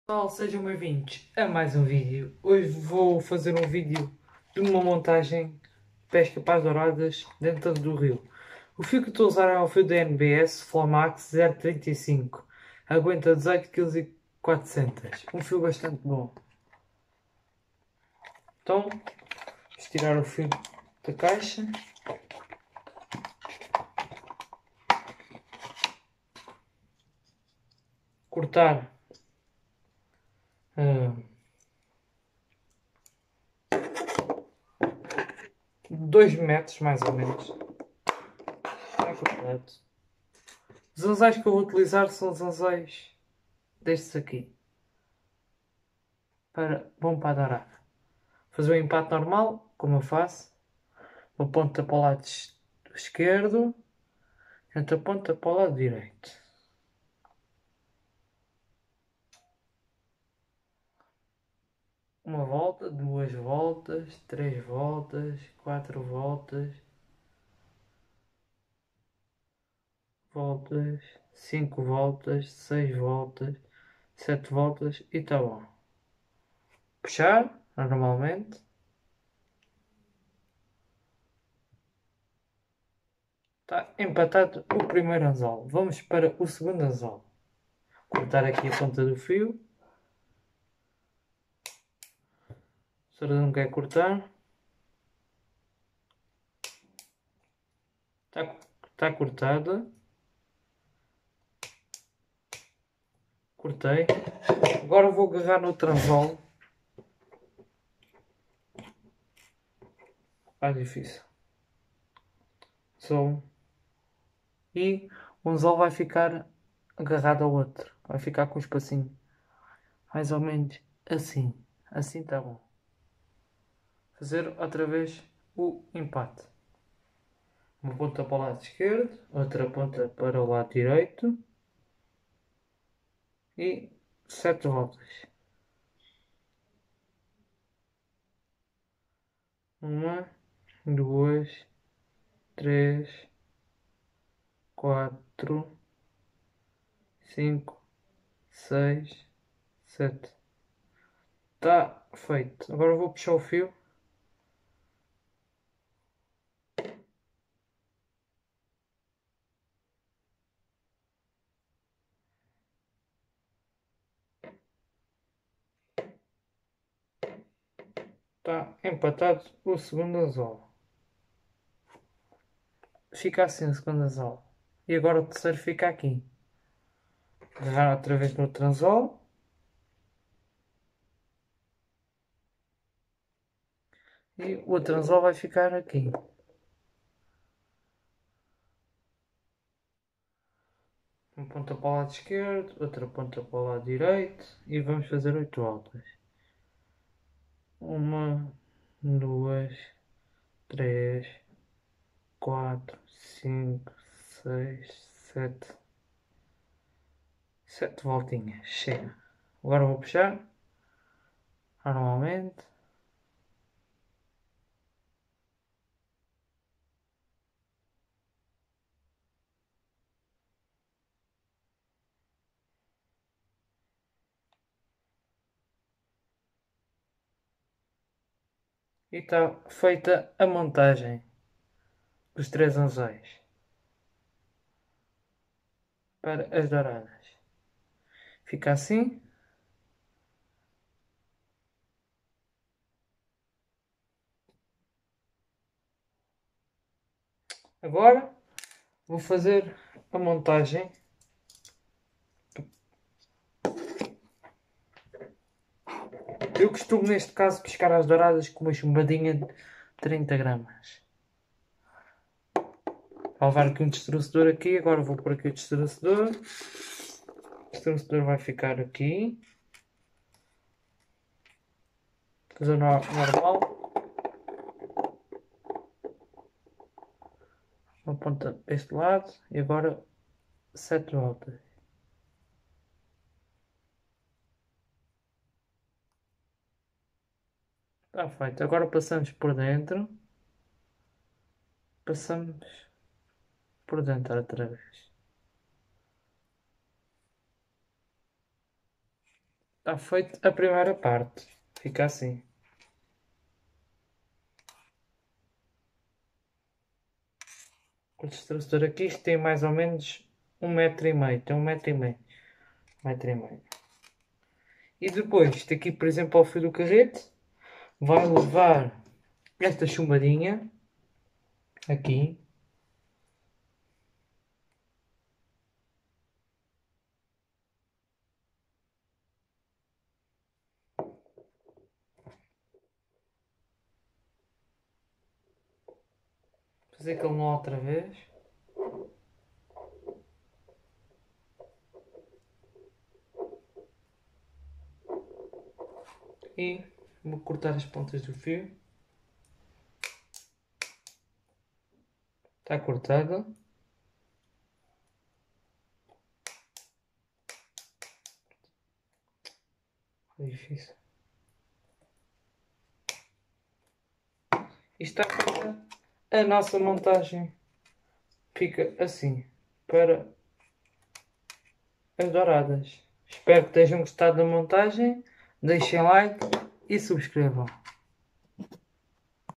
Pessoal, sejam bem-vindos a mais um vídeo. Hoje vou fazer um vídeo de uma montagem de pesca para as douradas dentro do rio. O fio que estou a usar é o fio da NBS Flamax 035. Aguenta 18,4 kg. Um fio bastante bom. Então, vamos tirar o fio da caixa. Cortar 2 metros mais ou menos. Está cortado. Os anzóis que eu vou utilizar são os anzóis destes aqui. Bom para dourar. Fazer o empate normal, como eu faço. Uma ponta para o lado esquerdo e outra ponta para o lado direito. Uma volta, duas voltas, três voltas, quatro voltas, cinco voltas, seis voltas, sete voltas e está bom. Puxar, normalmente. Está empatado o primeiro anzol. Vamos para o segundo anzol. Cortar aqui a ponta do fio. Se você não quer cortar. Está cortada. Cortei. Agora vou agarrar no anzol. Difícil. Só e o anzol vai ficar agarrado ao outro. Vai ficar com um espacinho. Mais ou menos assim. Assim está bom. Fazer outra vez o empate. Uma ponta para o lado esquerdo, outra ponta para o lado direito. E 7 voltas. Uma, duas, três, quatro, cinco, seis, sete. Está feito. Agora vou puxar o fio. Está empatado o segundo anzol. Fica assim o segundo anzol. E agora o terceiro fica aqui. Agarrar outra vez no outro anzol. E o outro anzol vai ficar aqui. Uma ponta para o lado esquerdo, outra ponta para o lado direito. E vamos fazer 8 voltas. Uma, duas, três, quatro, cinco, seis, sete. Sete voltinhas. Chega. Agora vou puxar. Normalmente. E está feita a montagem dos três anzóis para as douradas. Fica assim. Agora vou fazer a montagem. Eu costumo neste caso pescar as douradas com uma chumbadinha de 30 gramas. Vou levar aqui um destrucedor aqui, agora vou pôr aqui o destrucedor. O destrucedor vai ficar aqui. Fazer normal. Uma ponta deste lado e agora 7 voltas. Está feito. Agora passamos por dentro. Passamos por dentro outra vez. Está feita a primeira parte. Fica assim. O extrator aqui, isto tem mais ou menos 1,5 m. Tem 1,5 m. 1,5 m. E depois, isto aqui, por exemplo, ao fio do carrete, vai levar esta chumbadinha aqui. Fazer aquele nó outra vez. E vou cortar as pontas do fio. Está cortado. É difícil. Isto está feita a nossa montagem. Fica assim, para as douradas. Espero que tenham gostado da montagem. Deixem like e subscrevam.